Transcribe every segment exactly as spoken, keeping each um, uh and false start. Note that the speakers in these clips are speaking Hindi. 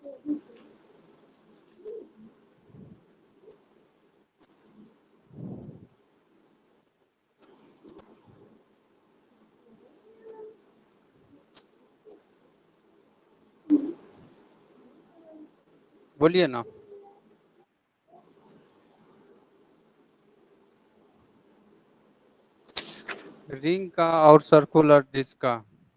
बोलिए ना। रिंग का और सर्कुलर डिस्क का।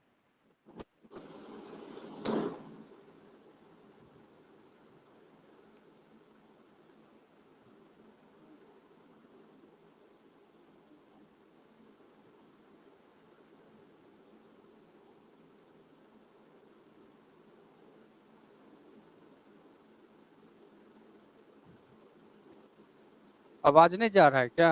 आवाज नहीं जा रहा है क्या?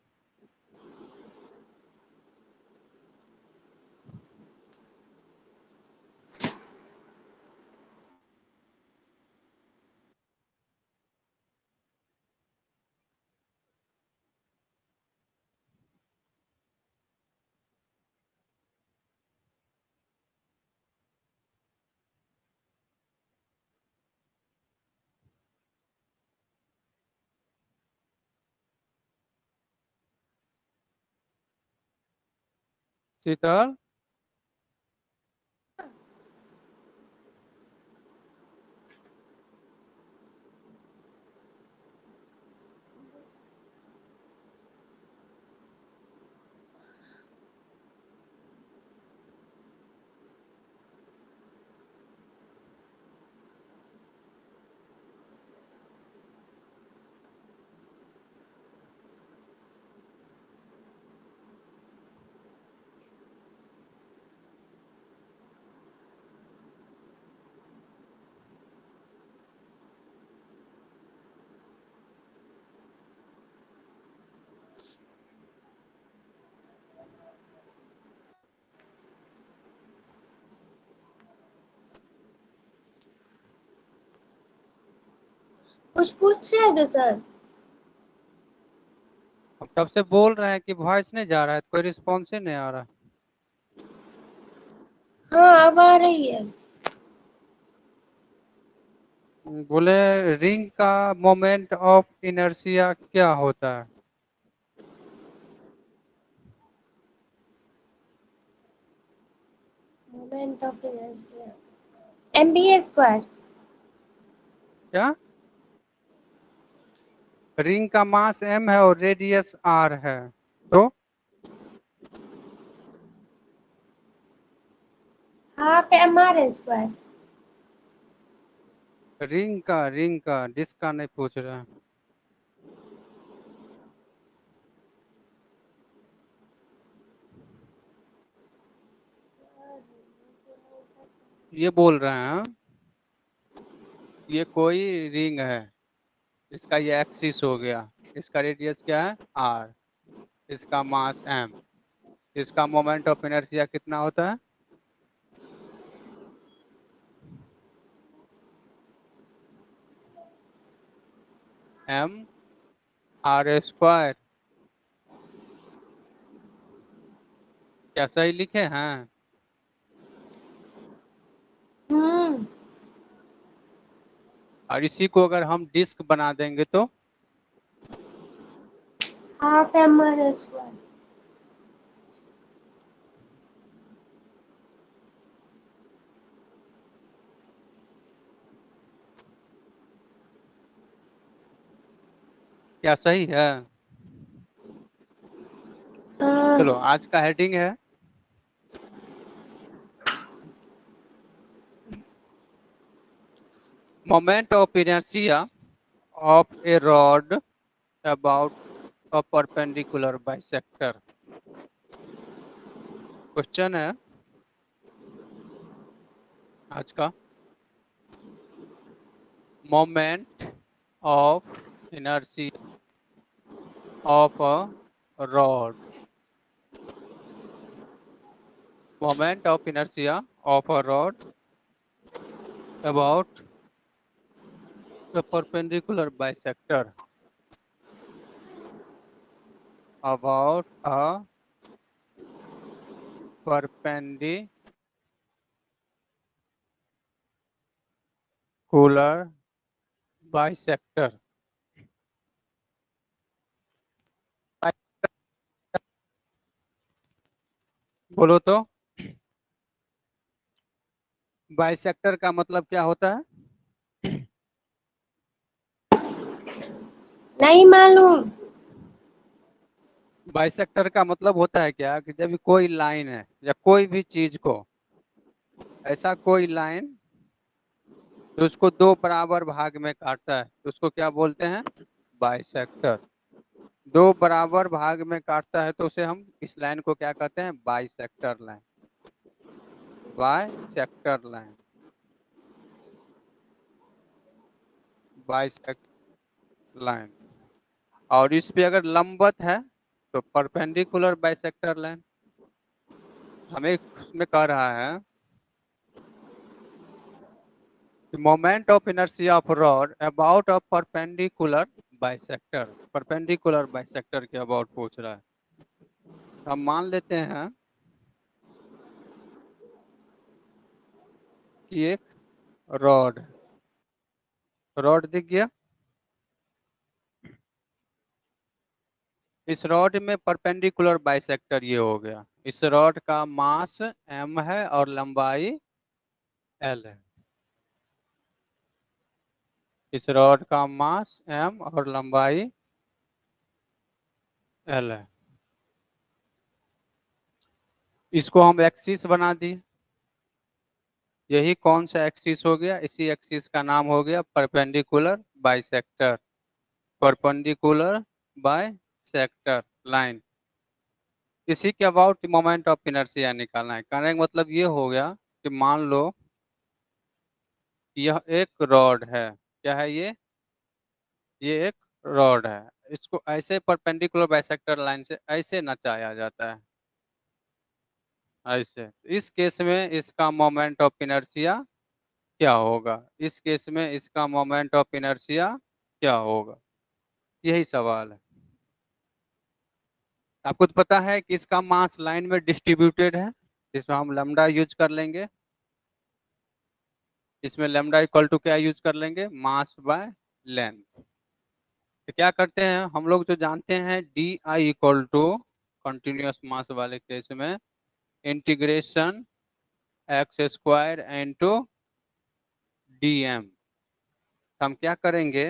शीतल। कुछ पूछ रहे थे सर? हम तब से बोल रहे हैं कि वॉइस नहीं जा रहा है, कोई रिस्पॉन्स ही नहीं आ रहा। हाँ अब आ रही है। बोले रिंग का मोमेंट ऑफ इनर्शिया क्या होता है? Moment of inertia M B A square. क्या? रिंग का मास m है और रेडियस r है, तो half M R square. Ring का रिंग का डिस्क का नहीं पूछ रहे हैं। ये बोल रहे हैं ये कोई रिंग है, इसका ये एक्सिस हो गया, इसका रेडियस क्या है r, इसका मास m, इसका मोमेंट ऑफ इनर्शिया कितना होता है? m r square. क्या सही लिखे हैं? हम्म। और इसी को अगर हम डिस्क बना देंगे तो हाफ एम आर स्क्वायर। क्या सही है? हाँ। चलो आज का हेडिंग है moment of inertia of a rod about a perpendicular bisector. Question है आज का, moment of inertia of a rod, moment of inertia of a rod about the perpendicular bisector, about a perpendicular perpendicular bisector. बोलो तो बाइसेक्टर का मतलब क्या होता है? नहीं मालूम। बाइसेक्टर का मतलब होता है क्या कि जब कोई लाइन है या कोई भी चीज को, ऐसा कोई लाइन तो उसको दो बराबर भाग में काटता है तो उसको क्या बोलते हैं? बाइसेक्टर। दो बराबर भाग में काटता है तो उसे हम इस लाइन को क्या कहते हैं? Bisector line. Bisector line, bisector line. और इस पे अगर लंबवत है तो परपेंडिकुलर बाइसेक्टर लाइन। हमें उसमें कह रहा है moment of inertia of rod about a perpendicular bisector. Perpendicular bisector के अबाउट पूछ रहा है। हम मान लेते हैं कि एक रॉड रॉड दिख गया। इस रॉड में परपेंडिकुलर बाइसेक्टर ये हो गया। इस रॉड का मास m है और लंबाई l है। इस रॉड का मास m और लंबाई l है। इसको हम एक्सिस बना दिए। यही कौन सा एक्सिस हो गया? इसी एक्सिस का नाम हो गया perpendicular bisector. Perpendicular bisector line. इसी के अबाउट मोमेंट ऑफ इनर्शिया निकालना है। कहने का मतलब ये हो गया कि मान लो यह एक रॉड है। क्या है ये? ये एक रॉड है। इसको ऐसे परपेंडिकुलर बाइसेक्टर लाइन से ऐसे नचाया जाता है, ऐसे। इस केस में इसका मोमेंट ऑफ इनर्शिया क्या होगा? इस केस में इसका मोमेंट ऑफ इनर्शिया क्या होगा? यही सवाल है। आपको तो पता है कि इसका मास लाइन में डिस्ट्रीब्यूटेड है, जिसमें हम लैम्डा यूज कर लेंगे। इसमें लैम्डा इक्वल टू क्या यूज कर लेंगे? Mass by length. तो क्या करते हैं हम लोग जो जानते हैं D I equal to continuous mass वाले केस में integration X square into D M. हम क्या करेंगे,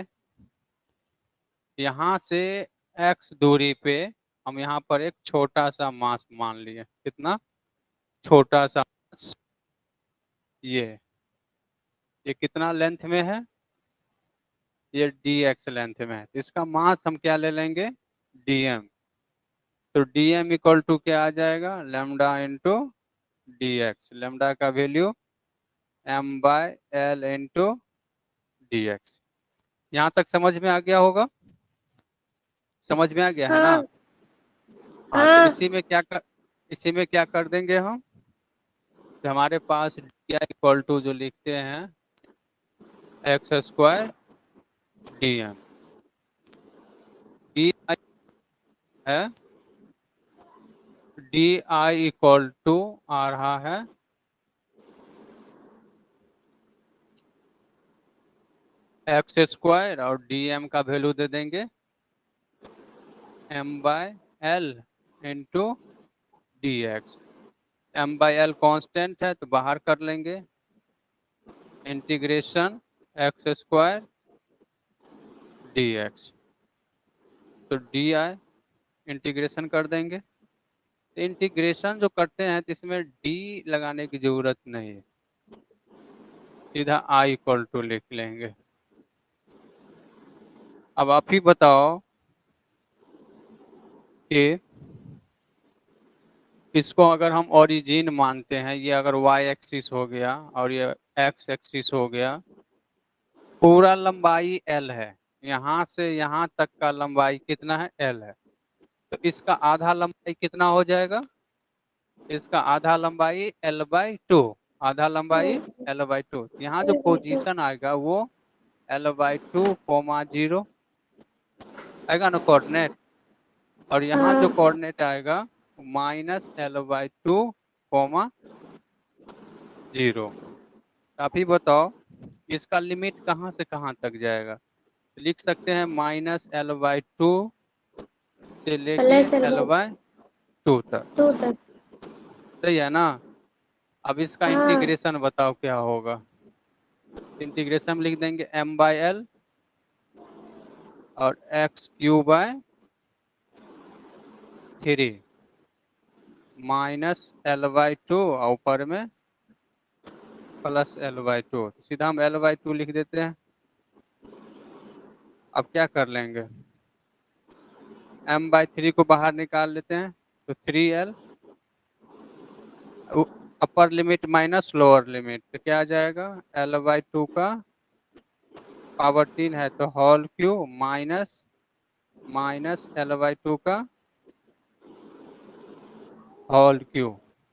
यहाँ से एक्स दूरी पे हम यहाँ पर एक छोटा सा मास मान लिए। कितना छोटा सा मास? ये ये कितना लेंथ में है? ये डी एक्स लेंथ में है। तो इसका मास हम क्या ले लेंगे? D M. तो डी एम इक्वल टू क्या आ जाएगा? Lambda into D X. Lambda का value M by L into D X. यहाँ तक समझ में आ गया होगा? समझ में आ गया है ना? हाँ हाँ, तो हाँ। इसी में क्या कर इसी में क्या कर देंगे हम? तो हमारे पास डी आई इक्वल टू जो लिखते हैं X square D M. D I है डी आई इक्वल टू आ रहा है एक्स स्क्वायर और डी एम का वैल्यू दे देंगे M by L into D X. M by L constant है तो बाहर कर लेंगे। Integration X square D X. तो डी आई इंटीग्रेशन कर देंगे। तो इंटीग्रेशन जो करते हैं तो इसमें डी लगाने की जरूरत नहीं है, सीधा आई इक्वल टू लिख लेंगे। अब आप ही बताओ कि इसको अगर हम ओरिजिन मानते हैं, ये अगर वाई एक्सिस हो गया और ये एक्स एक्सिस हो गया, पूरा लंबाई एल है, यहाँ से यहाँ तक का लंबाई कितना है? एल है। तो इसका आधा लंबाई कितना हो जाएगा? इसका आधा लंबाई एल बाई टू। आधा लंबाई एल बाई टू। यहाँ जो पोजीशन आएगा वो L by two comma zero आएगा ना कोऑर्डिनेट। और यहाँ जो हाँ कोऑर्डिनेट आएगा minus L by two comma zero. आप ही बताओ इसका लिमिट कहाँ से कहाँ तक जाएगा? लिख सकते हैं माइनस एल बाई टू से लेके plus L L by by two तक। टू तक। सही है ना? अब इसका हाँ। इंटीग्रेशन बताओ क्या होगा। इंटीग्रेशन लिख देंगे एम बाई एल और X cube by three minus L by two और ऊपर में प्लस एल बाई टू। सीधा हम एल बाई टू लिख देते हैं। अब क्या कर लेंगे, एम बाई थ्री को बाहर निकाल लेते हैं तो three L upper limit minus lower limit तो क्या आ जाएगा, एल बाई टू का पावर तीन है तो whole cube minus minus L by two का होल क्यू।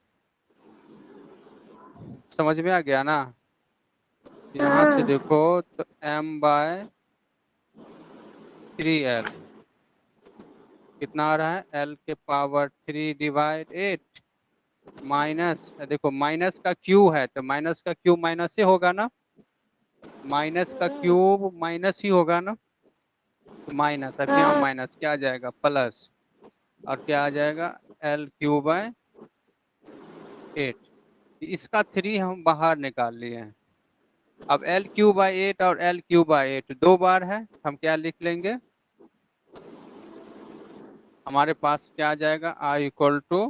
समझ में आ गया ना? यहाँ से हाँ। देखो तो एम बाय थ्री एल कितना आ रहा है, एल के power three divide eight minus, देखो माइनस का क्यू है तो माइनस का क्यूब माइनस ही होगा ना, माइनस का क्यूब माइनस ही होगा ना, तो माइनस अब यहाँ हाँ। माइनस क्या आ जाएगा प्लस, और क्या आ जाएगा एल क्यू बाय एट। इसका थ्री हम बाहर निकाल लिए हैं। अब एल क्यू बाई एट और एल क्यू बाई एट दो बार है, हम क्या लिख लेंगे, हमारे पास क्या आ जाएगा I equal to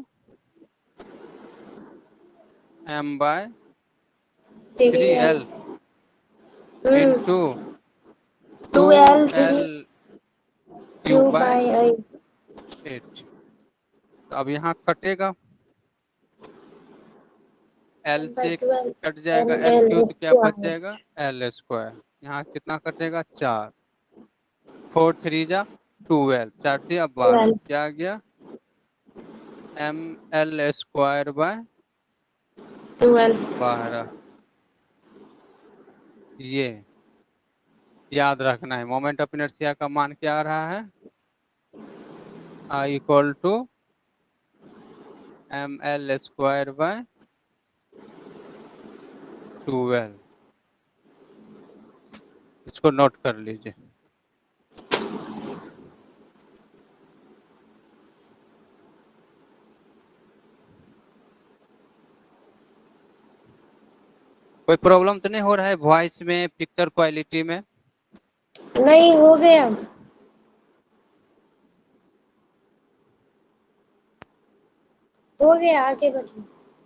M by three three L. L hmm. Into two two L L three cube cube by by eight. Eight. तो अब यहाँ कटेगा, एल एल बाई से ट्वेल्व कट जाएगा एल एल एल क्यू तो क्या बच स्क्वायर। जाएगा एल स्क्वायर। यहाँ कितना कटेगा चार, फोर थ्री जा ट्वेल्व, चार थी बारह, ट्वेल्व। क्या आ गया M L square by twelve. बारह। ये याद रखना है, मोमेंट ऑफ इनर्शिया का मान क्या आ रहा है, I equal to M L square by twelve. इसको नोट कर लीजिए। कोई प्रॉब्लम तो नहीं हो रहा है वॉइस में, पिक्चर क्वालिटी में? नहीं, हो गया। हो गया, आगे बढ़ो।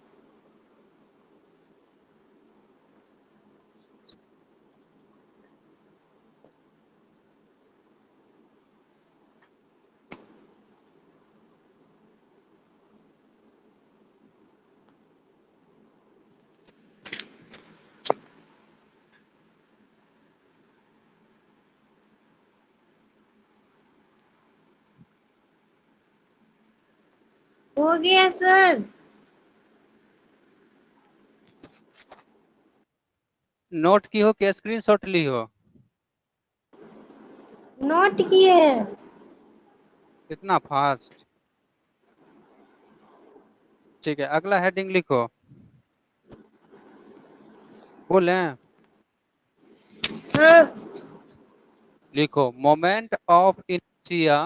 हो गया सर। नोट की हो कि स्क्रीनशॉट ली हो? नोट किए हैं। कितना फास्ट। ठीक है, अगला हेडिंग लिखो। बोलें? हाँ। लिखो moment of inertia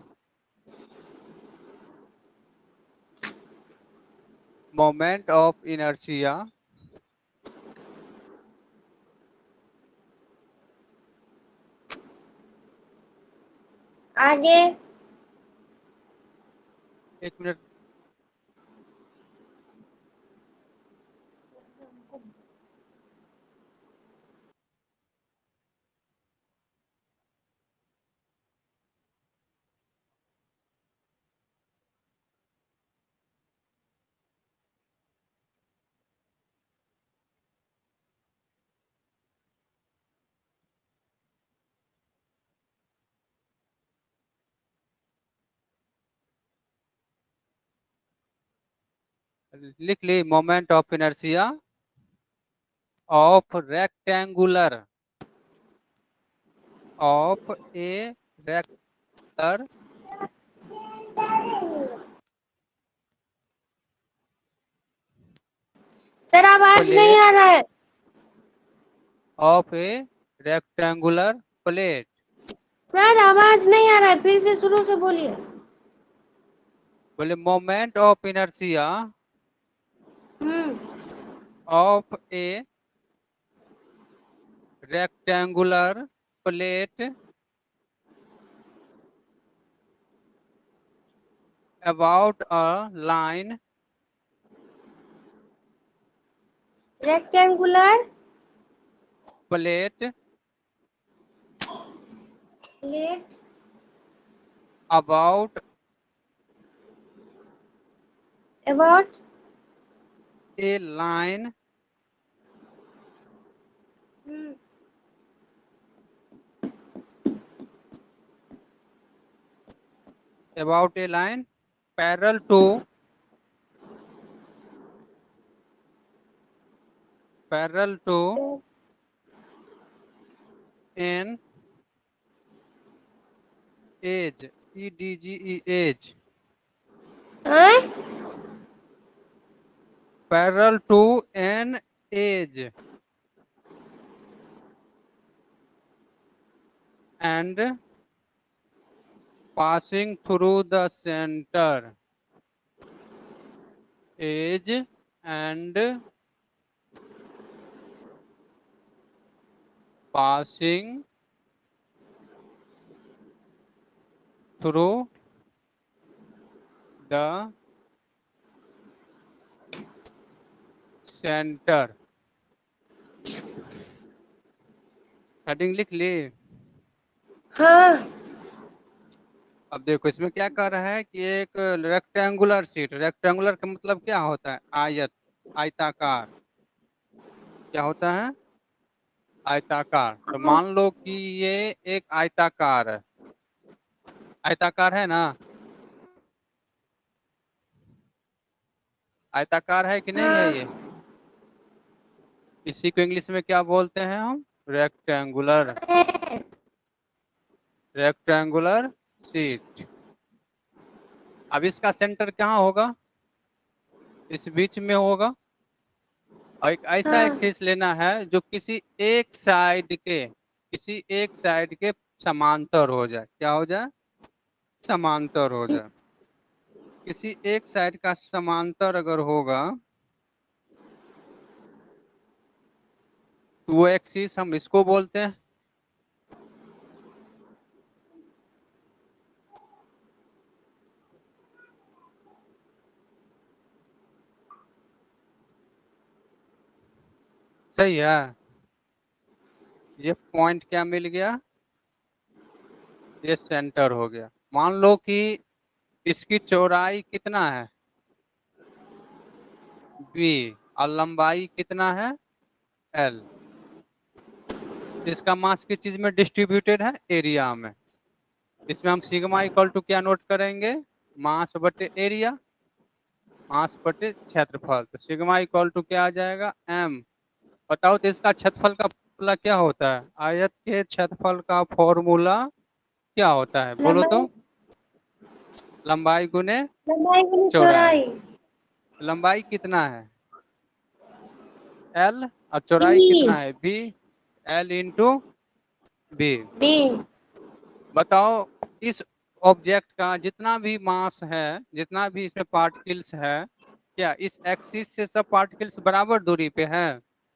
moment of inertia आगे। एक मिनट। लिख ली moment of inertia of rectangular of a rectangular sir, आवाज नहीं प्लेट। आ रहा है। Of a rectangular plate. Sir आवाज नहीं आ रहा है, फिर से शुरू से बोलिए। बोले moment of inertia hmm. Of a rectangular plate about a line rectangular plate plate about about a line about a line parallel to parallel to an edge e d g e edge parallel to an edge and passing through the center edge and passing through the center। Heading लिख ली। हाँ। अब देखो इसमें क्या कर रहा है कि एक रेक्टेंगुलर शीट, रेक्टेंगुलर का मतलब क्या होता है? आयत, आयताकार। क्या होता है? आयताकार। तो मान लो कि ये एक आयताकार है, आयताकार है ना? आयताकार है कि नहीं है हाँ। ये? इसी को इंग्लिश में क्या बोलते हैं हम? Rectangular, rectangular sheet. अब इसका सेंटर कहाँ होगा? इस बीच में होगा। और एक ऐसा हाँ। एक्सिस लेना है जो किसी एक साइड के, किसी एक साइड के समांतर हो जाए। क्या हो जाए? समांतर हो जाए। किसी एक साइड का समांतर अगर होगा तो वो एक्सिस हम इसको बोलते हैं। सही है। ये पॉइंट क्या मिल गया? ये सेंटर हो गया। मान लो कि इसकी चौड़ाई कितना है? बी। और लंबाई कितना है? एल। इसका मास किस चीज में डिस्ट्रीब्यूटेड है? एरिया में। इसमें हम सिग्मा इक्वल टू क्या नोट करेंगे? मास बटे एरिया, मास बटे क्षेत्रफल। तो सिग्मा इक्वल टू क्या आ जाएगा? एम। बताओ तो इसका क्षेत्रफल का फॉर्मूला क्या होता है? आयत के क्षेत्रफल का फॉर्मूला क्या होता है? बोलो तो। लंबाई लंबाई गुने लंबाई गुनी चौड़ाई। चौड़ाई। लंबाई कितना है? एल। और चौड़ाई बी। कितना है? B. L into B. B. बताओ इस ऑब्जेक्ट का जितना भी मास है, जितना भी इसमें पार्टिकल्स है, क्या इस एक्सिस से सब पार्टिकल्स बराबर दूरी पे है?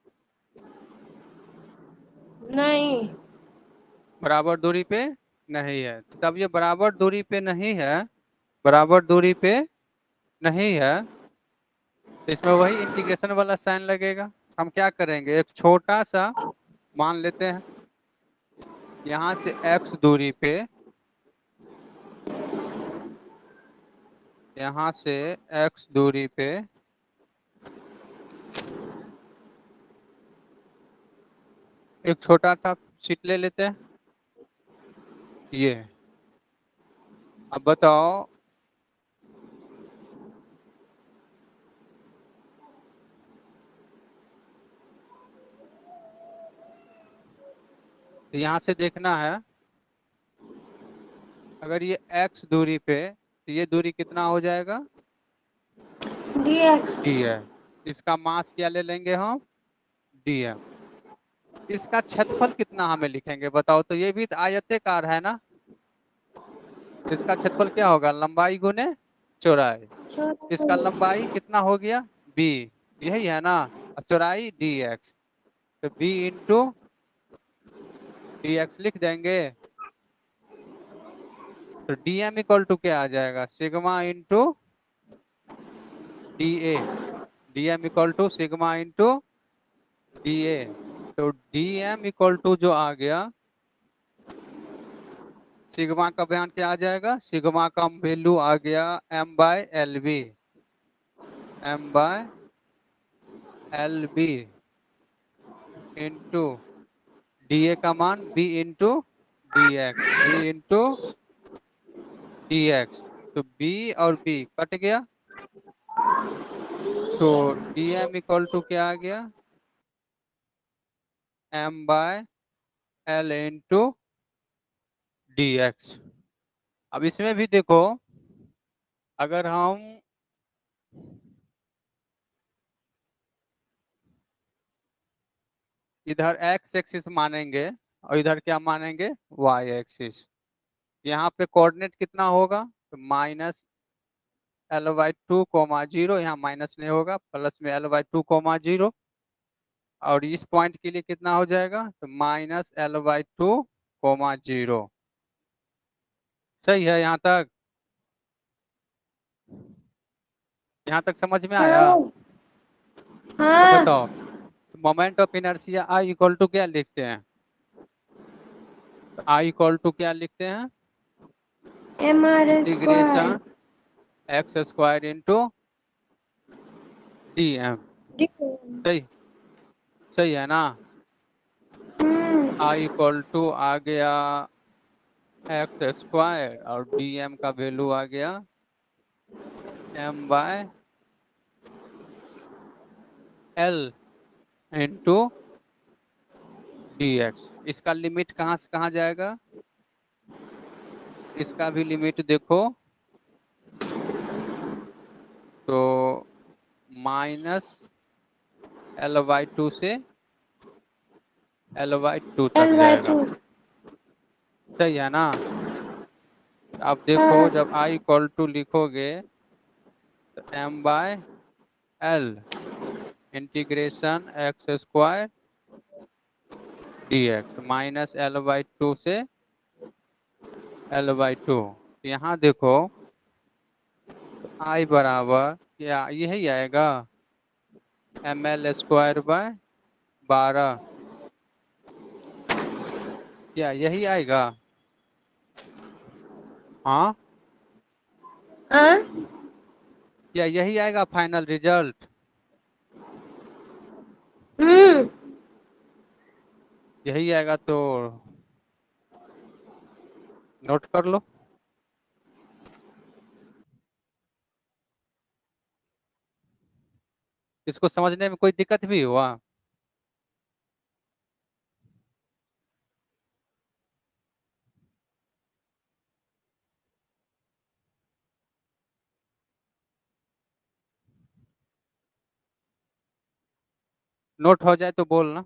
नहीं। बराबर दूरी पे नहीं है। तब ये बराबर दूरी पे नहीं है, बराबर दूरी पे नहीं है, तो इसमें वही इंटीग्रेशन वाला साइन लगेगा। हम क्या करेंगे, एक छोटा सा मान लेते हैं, यहाँ से x दूरी पे, यहाँ से x दूरी पे एक छोटा सा शीट ले लेते हैं। ये अब बताओ यहाँ से देखना है, अगर ये x दूरी पे, तो ये दूरी कितना हो जाएगा? D x. डी है। इसका मास क्या ले लेंगे हम? डी है। इसका क्षेत्रफल कितना हमें लिखेंगे बताओ तो, ये भी तो आयताकार है ना, इसका क्षेत्रफल क्या होगा, लंबाई गुने चौड़ाई। इसका चौरासी। लंबाई कितना हो गया, बी, यही है ना, और चौड़ाई डी एक्स, तो बी इंटू डी एक्स लिख देंगे। तो डी एम इक्वल टू क्या आ जाएगा, sigma into D A, D M equal to sigma into D A. तो डी एम इक्वल टू जो आ गया, सिग्मा का बयान क्या आ जाएगा, सिग्मा का वैल्यू आ गया M by L B, M by L B into D A का मान B into D X, B into D X. तो बी और बी कट गया, तो डी एम इक्वल टू क्या आ गया, M by L into D X. अब इसमें भी देखो, अगर हम इधर एक्स एक्सिस मानेंगे और इधर क्या मानेंगे, वाई एक्सिस, यहाँ पे कोऑर्डिनेट कितना होगा, तो minus L by two comma zero, यहाँ माइनस नहीं होगा, प्लस में L by two comma zero, और इस पॉइंट के लिए कितना हो जाएगा, तो minus L by two comma zero. सही है यहाँ तक, यहाँ तक समझ में आया। हाँ। अब हाँ। बताओ, moment of inertia I equal to क्या लिखते हैं, आई इक्वल टू क्या लिखते हैं, M R integration square. X square into D M. सही, सही है ना। हम्म। आई इक्वल टू आ गया एक्स स्क्वायर और डी एम का वैल्यू आ गया M by L into D X. इसका लिमिट कहाँ से कहाँ जाएगा, इसका भी लिमिट देखो, तो माइनस एल बाई टू से एल बाई टू एल तक बाई जाएगा। टू। सही है ना। अब देखो हाँ। जब आई इक्वल टू लिखोगे तो M by L integration X square D X minus L by two से एल बाई टू। यहाँ देखो आई बराबर क्या यही आएगा, एम एल स्क्वायर बाय बारह, क्या यही आएगा, हाँ हाँ। क्या यही आएगा फाइनल रिजल्ट, हम्म। यही आएगा तो नोट कर लो। इसको समझने में कोई दिक्कत भी हुआ, नोट हो जाए तो बोलना।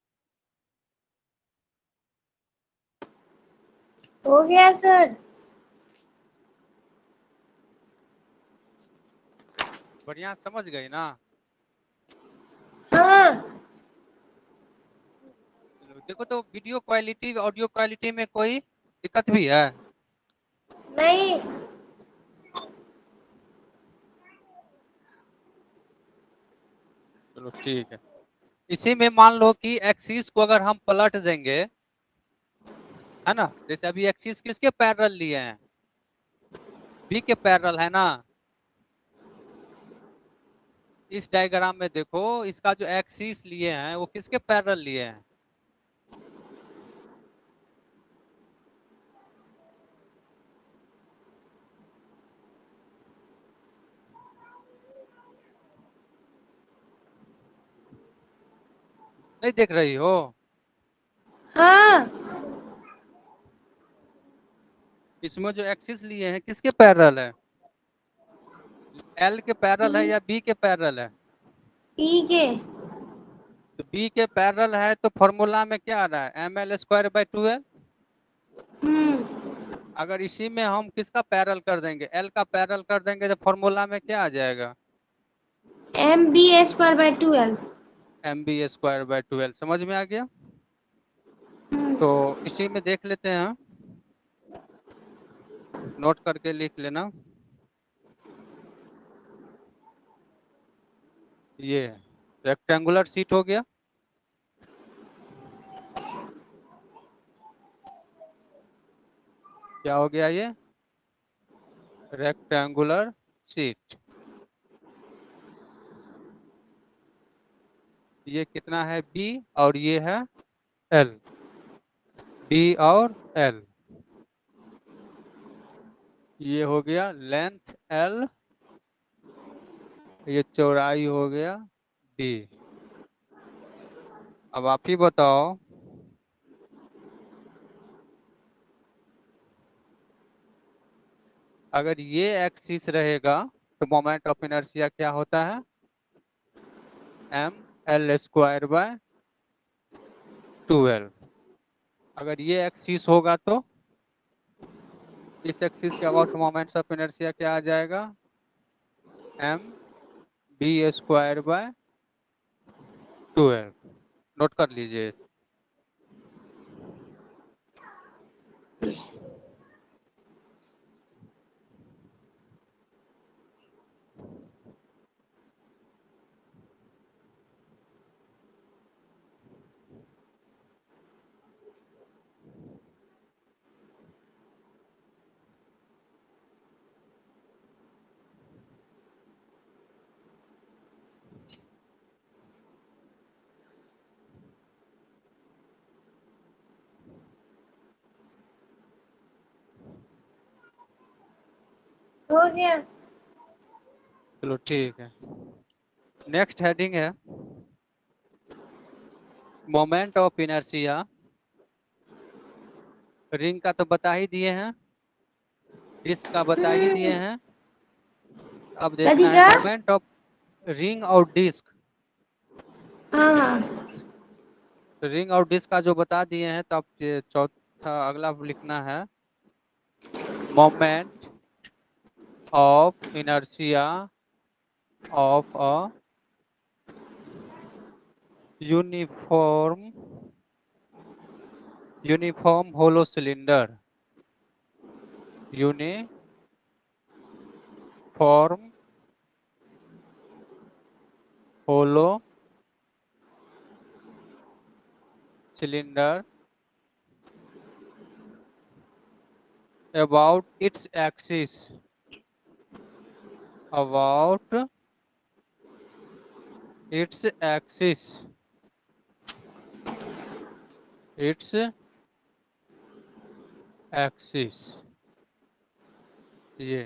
हो गया सर। बढ़िया समझ गई ना? हाँ। चलो, देखो तो वीडियो क्वालिटी ऑडियो क्वालिटी में कोई दिक्कत भी है? नहीं। चलो ठीक है। इसी में मान लो कि एक्सिस को अगर हम पलट देंगे, है ना, जैसे अभी एक्सिस किसके पैरेलल लिए हैं? बी के पैरेलल है ना। इस डायग्राम में देखो, इसका जो एक्सिस लिए हैं वो किसके पैरेलल लिए हैं? नहीं देख रही हो? हाँ। इसमें जो एक्सिस लिए हैं किसके पैरेलल है? एल के पैरेलल है या बी के पैरेलल है? ठीक है। तो बी के पैरेलल है तो फॉर्मूला में क्या आ रहा है? M L square by twelve. हम्म। अगर इसी में हम किसका पैरेलल कर देंगे, एल का पैरेलल कर देंगे, तो फॉर्मूला में क्या आ जाएगा? M B A square by twelve. M B square by twelve. समझ में आ गया? तो इसी में देख लेते हैं, नोट करके लिख लेना। ये रेक्टेंगुलर शीट हो गया। क्या हो गया ये? Rectangular sheet. ये कितना है? बी, और ये है एल। बी और एल। ये हो गया लेंथ एल, ये चौड़ाई हो गया डी। अब आप ही बताओ, अगर ये एक्सिस रहेगा तो मोमेंट ऑफ इनर्शिया क्या होता है? M L square by twelve. अगर ये एक्सिस होगा तो इस एक्सिस के अबाउट मोमेंट्स ऑफ इनर्शिया क्या आ जाएगा? M B square by twelve. Note कर लीजिए। हो गया। चलो ठीक है। नेक्स्ट हेडिंग है मोमेंट ऑफ इनर्शिया। रिंग का तो बता ही दिए हैं, डिस्क का बता ही दिए हम्म। हैं। अब कथी देखना है का? मोमेंट ऑफ रिंग और डिस्क। हाँ हाँ। रिंग और डिस्क का जो बता दिए हैं, तो अब ये चौथा अगला लिखना है moment of inertia of a uniform uniform hollow cylinder. Uniform hollow cylinder about its axis about its axis its axis। ये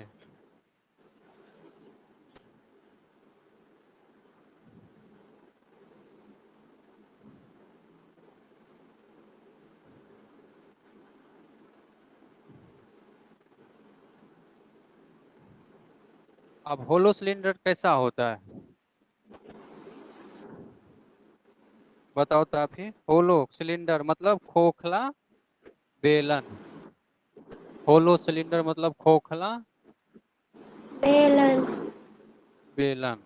अब होलो सिलेंडर कैसा होता है बताओ तो आप ही। होलो सिलेंडर मतलब खोखला बेलन। होलो सिलेंडर मतलब खोखला बेलन। बेलन।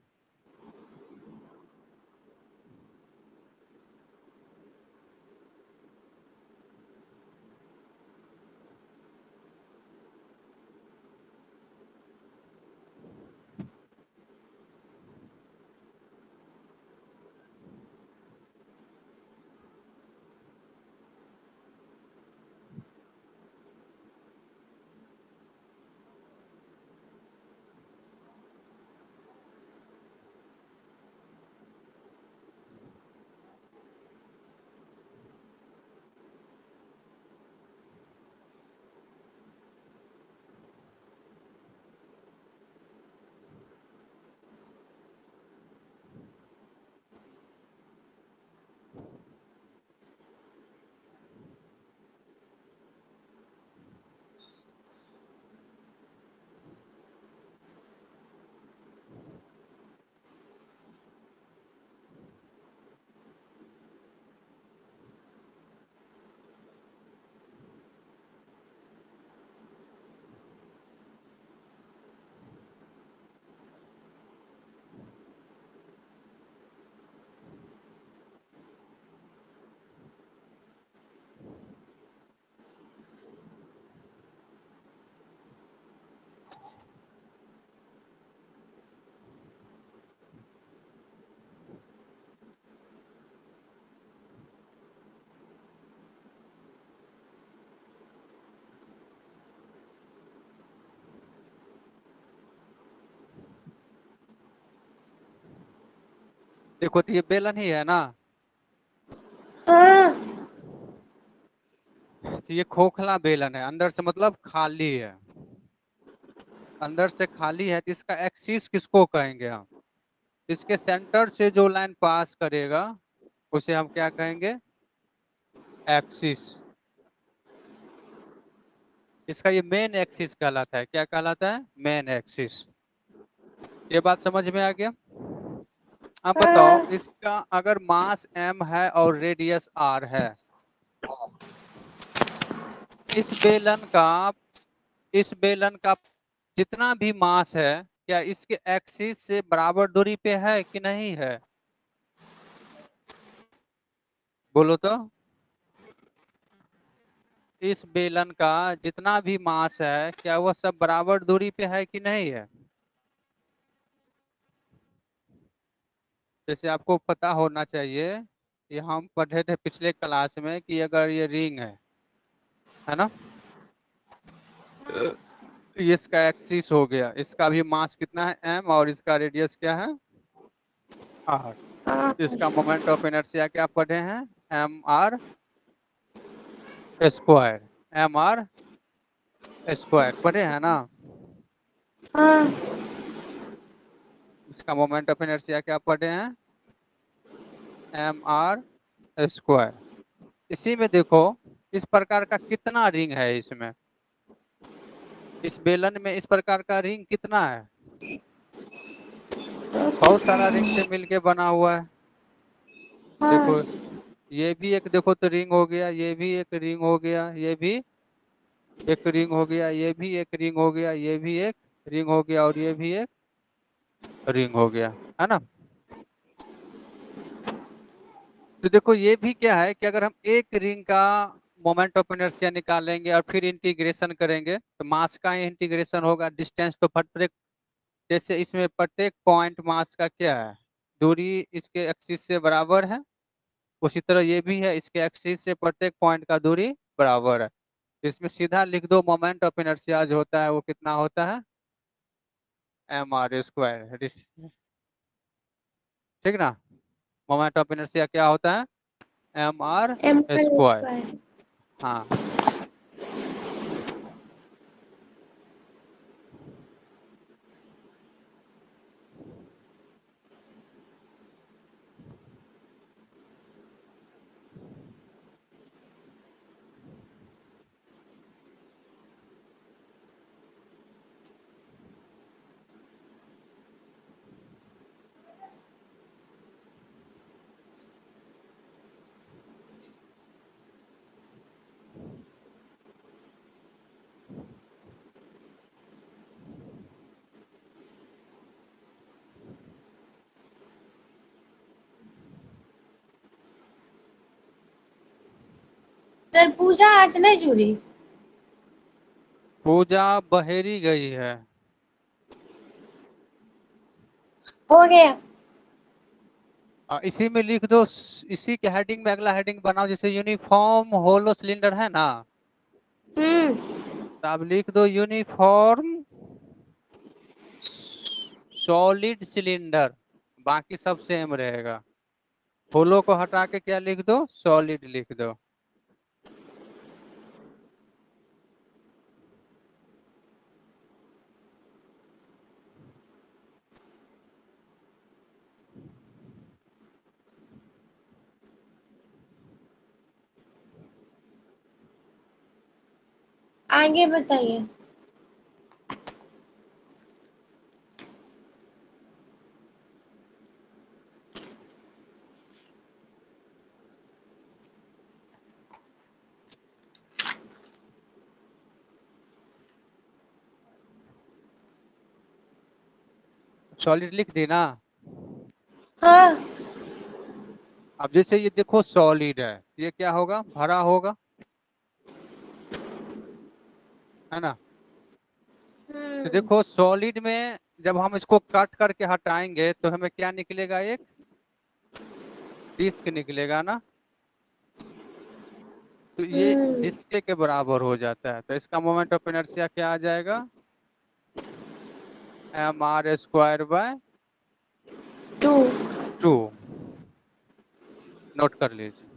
देखो तो ये बेलन ही है ना, हाँ। तो ये खोखला बेलन है, अंदर से मतलब खाली है, अंदर से खाली है, तो इसका एक्सिस किसको कहेंगे हम? इसके सेंटर से जो लाइन पास करेगा उसे हम क्या कहेंगे? एक्सिस। इसका ये मेन एक्सिस कहलाता है, क्या कहलाता है? Main axis. ये बात समझ में आ गया? अब बताओ, हाँ। इसका अगर मास m है और रेडियस r है, इस बेलन का इस बेलन का जितना भी मास है, क्या इसके एक्सिस से बराबर दूरी पे है कि नहीं है? बोलो तो। इस बेलन का जितना भी मास है, क्या वह सब बराबर दूरी पे है कि नहीं है? जैसे आपको पता होना चाहिए, ये हम पढ़े थे पिछले क्लास में कि अगर ये रिंग है है ना, ये इसका एक्सिस हो गया, इसका भी मास कितना है? m, और इसका रेडियस क्या है? r। हाँ। इसका मोमेंट ऑफ इनर्शिया क्या पढ़े हैं? M R square. M R square पढ़े हैं ना? हाँ। इसका मोमेंट ऑफ इनर्शिया क्या पढ़े हैं? M R square. इसी में देखो, इस प्रकार का कितना रिंग है इसमें? इस बेलन में इस प्रकार का रिंग कितना है? बहुत सारा रिंग से मिलके बना हुआ है। देखो, हाँ। ये भी एक, देखो तो रिंग हो गया, ये भी एक रिंग हो गया, ये भी एक रिंग हो गया, ये भी एक रिंग हो गया, ये भी एक रिंग हो गया, और ये भी एक रिंग हो गया, है ना? तो देखो, ये भी क्या है कि अगर हम एक रिंग का मोमेंट ऑफ इनर्शिया निकालेंगे और फिर इंटीग्रेशन करेंगे, तो मास का इंटीग्रेशन होगा, डिस्टेंस तो प्रत्येक, जैसे इसमें प्रत्येक पॉइंट मास का क्या है? दूरी इसके एक्सिस से बराबर है, उसी तरह ये भी है, इसके एक्सिस से प्रत्येक पॉइंट का दूरी बराबर है। इसमें सीधा लिख दो, मोमेंट ऑफ इनर्शिया जो होता है वो कितना होता है? M R square. ठीक ना? मोमेंट ऑफ इनर्शिया क्या होता है? M R M square. Square. हाँ। सर पूजा आज नहीं जुड़ी। पूजा बहेरी गई है। हो गया। आ, इसी में लिख दो, इसी के हेडिंग में अगला हेडिंग बनाओ, जैसे यूनिफॉर्म होलो सिलेंडर है ना, हम्म। तो अब लिख दो यूनिफॉर्म सॉलिड सिलेंडर, बाकी सब सेम रहेगा। होलो को हटा के क्या लिख दो, सॉलिड लिख दो। आगे बताइए। सॉलिड लिख दी ना। हाँ। अब जैसे ये देखो सॉलिड है, ये क्या होगा, भरा होगा, है ना। तो हम्म। देखो सॉलिड में जब हम इसको कट करके हटाएंगे तो हमें क्या निकलेगा, एक डिस्क निकलेगा ना। तो ये हम्म। डिस्क के बराबर हो जाता है, तो इसका मोमेंट ऑफ इनर्शिया क्या आ जाएगा, M R square by two. Two. Note कर लीजिए।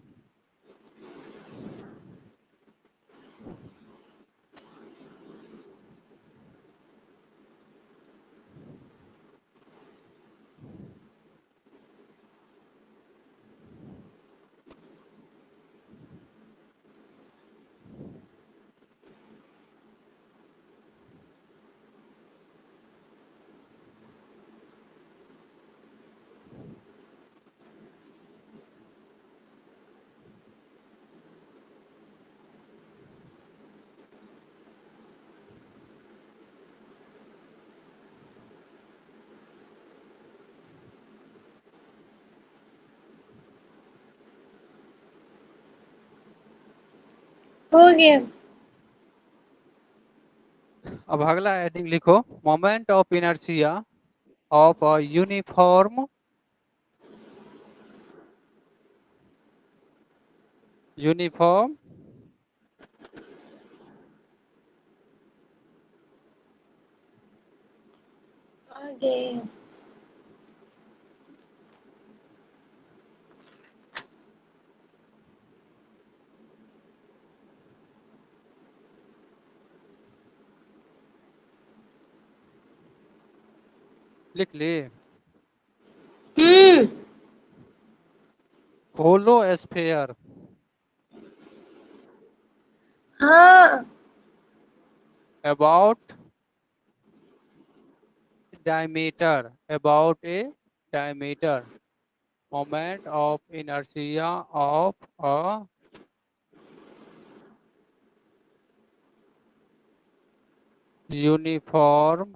हो गया। अब अगला हेडिंग लिखो, moment of inertia of a uniform uniform आगे। लिख ली। हम्म। होलो स्फेयर हाँ। About diameter, about a diameter, moment of inertia of a uniform,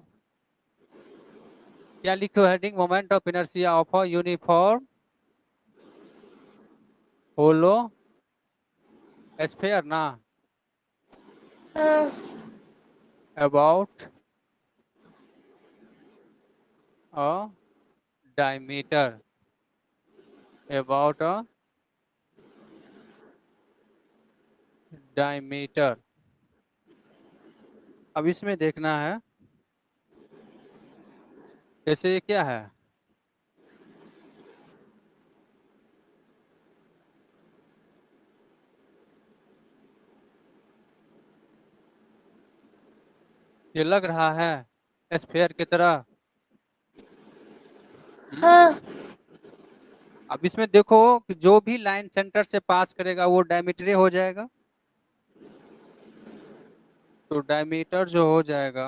क्या लिखो heading, moment of inertia of a uniform hollow sphere ना, हाँ। about a diameter, about a diameter। अब इसमें देखना है, जैसे ये क्या है, ये लग रहा है स्फेयर की तरह। हम्म? हाँ। अब इसमें देखो कि जो भी लाइन सेंटर से पास करेगा वो डायमीटर हो जाएगा, तो डायमीटर जो हो जाएगा,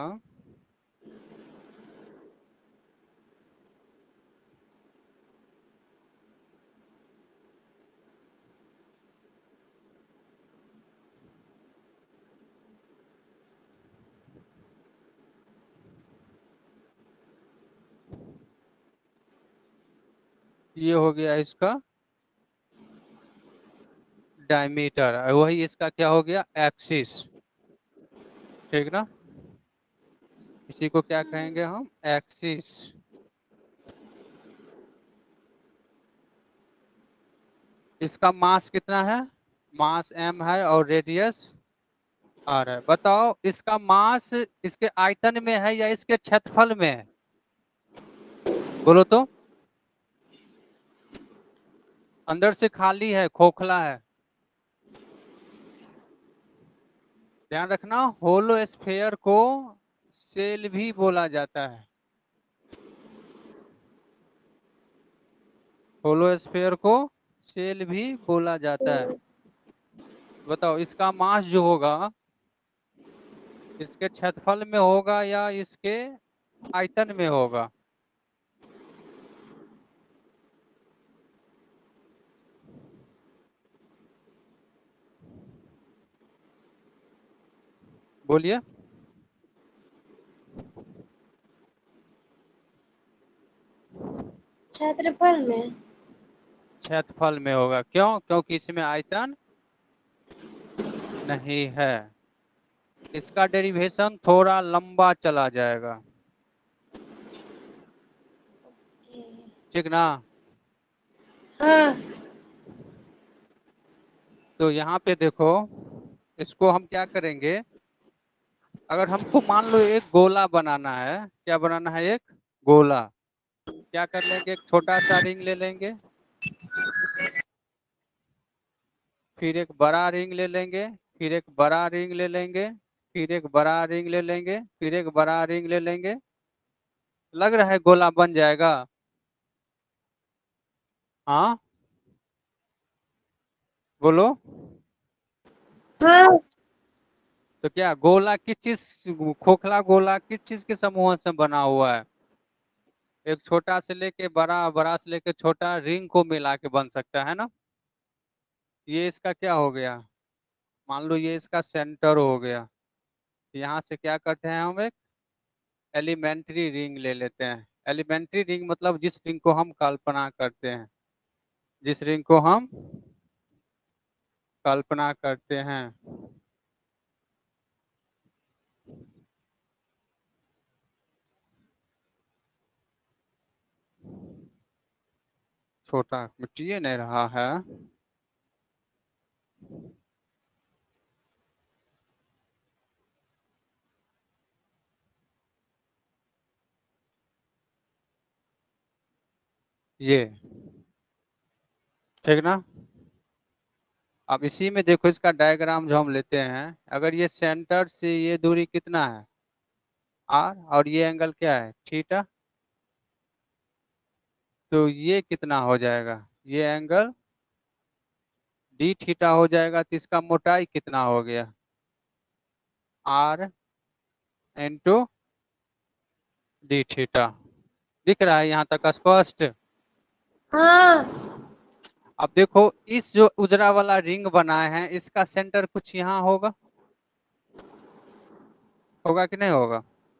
ये हो गया इसका डायमीटर, वही इसका क्या हो गया, एक्सिस। ठीक ना, इसी को क्या कहेंगे हम, एक्सिस। इसका मास कितना है, मास m है और रेडियस r है। बताओ इसका मास इसके आयतन में है या इसके क्षेत्रफल में है, बोलो तो। अंदर से खाली है, खोखला है। ध्यान रखना, होलो स्फेयर को सेल भी बोला जाता है। होलो स्फेयर को सेल भी बोला जाता है। बताओ इसका मास जो होगा इसके क्षेत्रफल में होगा या इसके आयतन में होगा। बोलिए। क्षेत्रफल में। क्षेत्रफल में होगा, क्यों, क्योंकि इसमें आयतन नहीं है। इसका डेरिवेशन थोड़ा लंबा चला जाएगा, ठीक ना। हाँ। तो यहाँ पे देखो, इसको हम क्या करेंगे, अगर हमको मान लो एक गोला बनाना है, क्या बनाना है, एक गोला, क्या कर लेंगे, एक छोटा सा रिंग ले लेंगे, फिर एक बड़ा रिंग ले लेंगे, फिर एक बड़ा रिंग ले लेंगे, फिर एक बड़ा रिंग ले लेंगे, फिर एक बड़ा रिंग ले लेंगे। लग रहा है गोला बन जाएगा। हाँ बोलो। हाँ। तो क्या गोला किस चीज, खोखला गोला किस चीज के समूह से बना हुआ है, एक छोटा से लेके बड़ा, बड़ा से लेके छोटा, रिंग को मिला के बन सकता है ना। ये इसका क्या हो गया, मान लो ये इसका सेंटर हो गया। यहाँ से क्या करते हैं, हम एक एलिमेंट्री रिंग ले लेते हैं। एलिमेंट्री रिंग मतलब जिस रिंग को हम कल्पना करते हैं, जिस रिंग को हम कल्पना करते हैं। छोटा मिट्टी नहीं रहा है। ये ठीक ना। अब इसी में देखो, इसका डायग्राम जो हम लेते हैं, अगर ये सेंटर से ये दूरी कितना है, आर, और ये एंगल क्या है, थीटा, तो ये कितना हो जाएगा, ये एंगल डी थीटा हो जाएगा। तो इसका मोटाई कितना हो गया, आर इंटू डी थीटा। दिख रहा है यहाँ तक स्पष्ट। हाँ। अब देखो इस जो उजरा वाला रिंग बनाए हैं, इसका सेंटर कुछ यहाँ होगा, होगा कि नहीं होगा।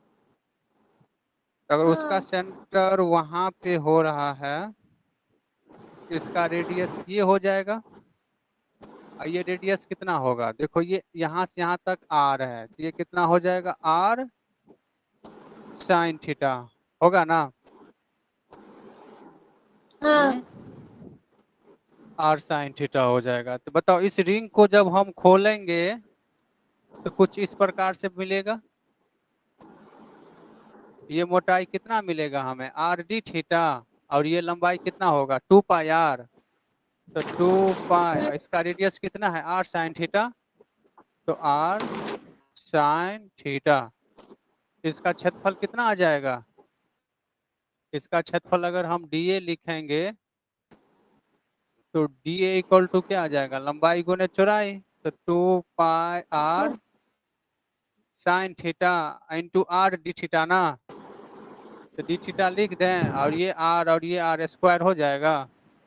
अगर उसका हाँ। सेंटर वहां पे हो रहा है, इसका रेडियस ये हो जाएगा। और ये रेडियस कितना होगा, देखो ये यहाँ से यहाँ तक आर है, तो ये कितना हो जाएगा, आर साइन थीटा, होगा ना। हाँ। हम्म, आर साइन थीटा हो जाएगा। तो बताओ इस रिंग को जब हम खोलेंगे तो कुछ इस प्रकार से मिलेगा। ये मोटाई कितना मिलेगा हमें, आर डी थीटा, और ये लंबाई कितना होगा, टू पाई आर। तो टू पाई, और इसका रेडियस कितना है, आर साइन थीटा, तो आर साइन थीटा। इसका क्षेत्रफल कितना आ जाएगा, इसका क्षेत्रफल अगर हम डी ए लिखेंगे तो डी ए इक्वल टू क्या आ जाएगा, लंबाई गुने चौड़ाई, तो two pi R sine theta into R D theta ना। तो डी थीटा लिख दें, और ये आर और ये आर स्क्वायर हो जाएगा।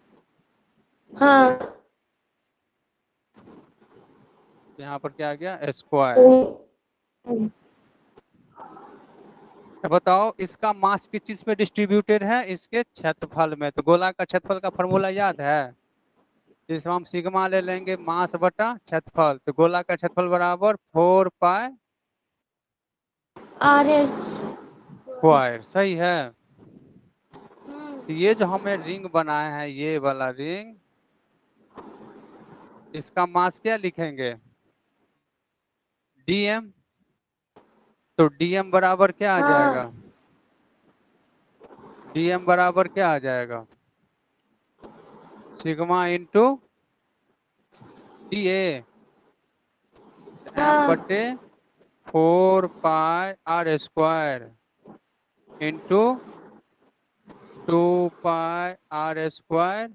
हाँ। यहाँ पर क्या आ गया, स्क्वायर। तो बताओ इसका मास किस चीज पे डिस्ट्रीब्यूटेड है, इसके क्षेत्रफल में। तो गोला का क्षेत्रफल का फॉर्मूला याद है, जिसमें हम सिग्मा ले लेंगे मास बटा क्षेत्रफल, तो गोला का क्षेत्रफल बराबर four pi R S square. सही है। तो ये जो हमें रिंग बनाया है, ये वाला रिंग, इसका मास क्या लिखेंगे? डीएम। तो डीएम बराबर क्या आ जाएगा? हाँ डीएम बराबर क्या आ जाएगा? Sigma into D A, M हाँ बटे four pi R square into two pi R square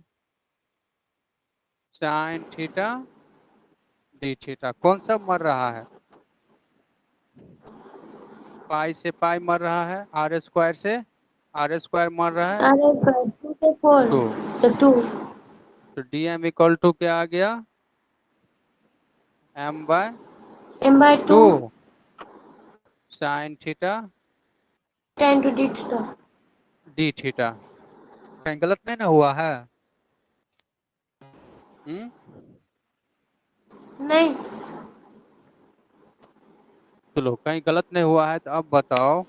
sine theta D theta. कौन सा मर रहा है? पाई से पाई मर रहा है, आर स्क्वायर से आर स्क्वायर मर रहा है, आर एस टू से फोर टू। तो टू। तो डी एम इक्वल टू क्या आ गया? M by M by two two sine theta ten two D theta. D theta. कहीं गलत नहीं ना हुआ है? हम्म। नहीं। चलो, कहीं गलत नहीं हुआ है, तो अब बताओ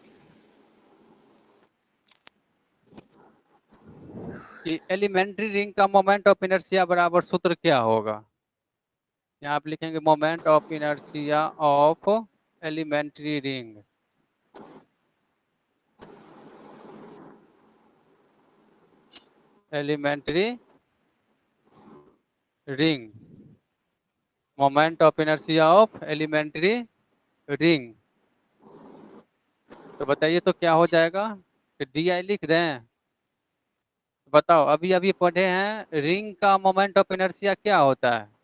कि एलिमेंट्री रिंग का मोमेंट ऑफ इनर्शिया बराबर सूत्र क्या होगा? यहाँ आप लिखेंगे moment of inertia of elementary ring. Elementary ring, moment of inertia of elementary ring. तो बताइए तो क्या हो जाएगा? कि डी आई लिख दें? बताओ, अभी अभी पढ़े हैं रिंग का मोमेंट ऑफ इनर्शिया क्या होता है?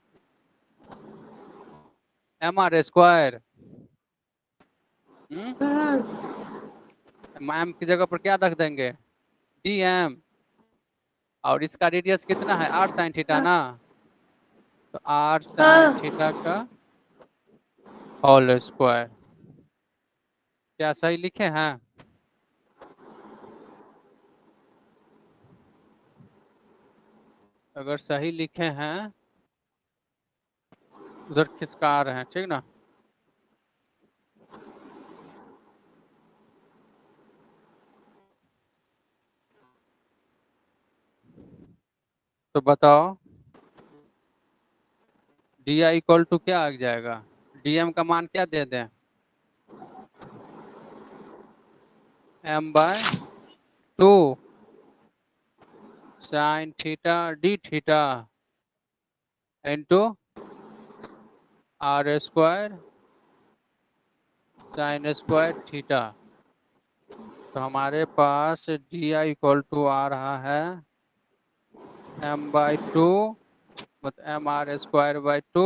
M R square. हम्म। हम्म। एम की जगह पर क्या रख देंगे? D M. और इसका रेडियस कितना है? आर साइन थीटा ना। तो आर साइन हाँ थीटा का होल स्क्वायर। क्या सही लिखे हैं? अगर सही लिखे हैं, उधर खिसका रहे हैं, ठीक ना? तो बताओ डी आई इक्वल टू क्या आ जाएगा? डीएम का मान क्या दे दें? M by two sine theta D theta into R square sine square theta. तो हमारे पास डी आई इक्वल टू आ रहा है एम बाई टू, मतलब M R square by two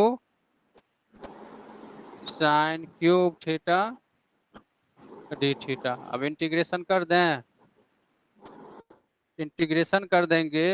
sine cube theta D theta. अब इंटीग्रेशन कर दें? इंटीग्रेशन कर देंगे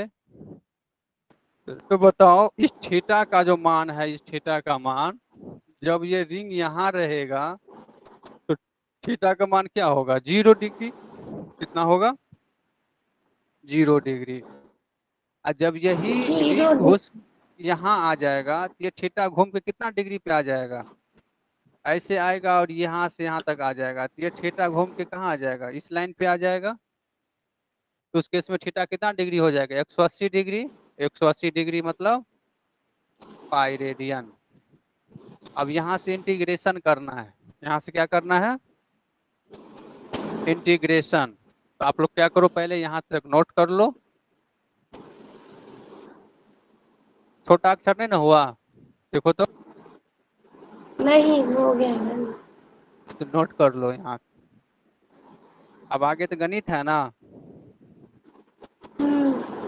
तो बताओ इस थीटा का जो मान है, इस थीटा का मान, जब ये रिंग यहाँ रहेगा तो थीटा का मान क्या होगा? Zero degree. कितना होगा? Zero degree. और जब यही जीरो रिंग घुस यहाँ आ जाएगा तो ये थीटा घूम के कितना डिग्री पे आ जाएगा? ऐसे आएगा और यहाँ से यहाँ तक आ जाएगा, तो ये थीटा घूम के कहाँ आ जाएगा? इस लाइन पे आ जाएगा। तो उस केस में थीटा कितना डिग्री हो जाएगा? एक सौ अस्सी डिग्री। एक सौ अस्सी डिग्री मतलब पाई रेडियन। अब यहाँ से इंटीग्रेशन करना है। यहाँ से क्या करना है? इंटीग्रेशन। तो आप लोग क्या करो, पहले यहाँ तक नोट कर लो। छोटा अक्षर नहीं ना हुआ? देखो तो। नहीं हो गया है। तो नोट कर लो यहाँ। अब आगे तो गणित है ना। हम्म।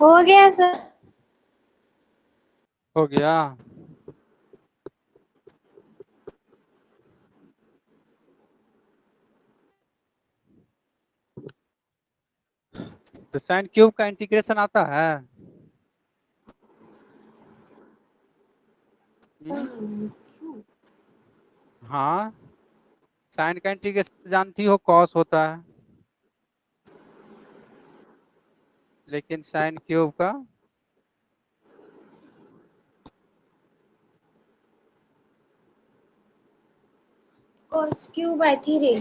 हो गया सर। हो गया। तो साइन क्यूब का इंटीग्रेशन आता है। हम्म? हाँ, साइन का इंटीग्रेशन जानती हो कॉस होता है, लेकिन साइन क्यूब का cos cube by three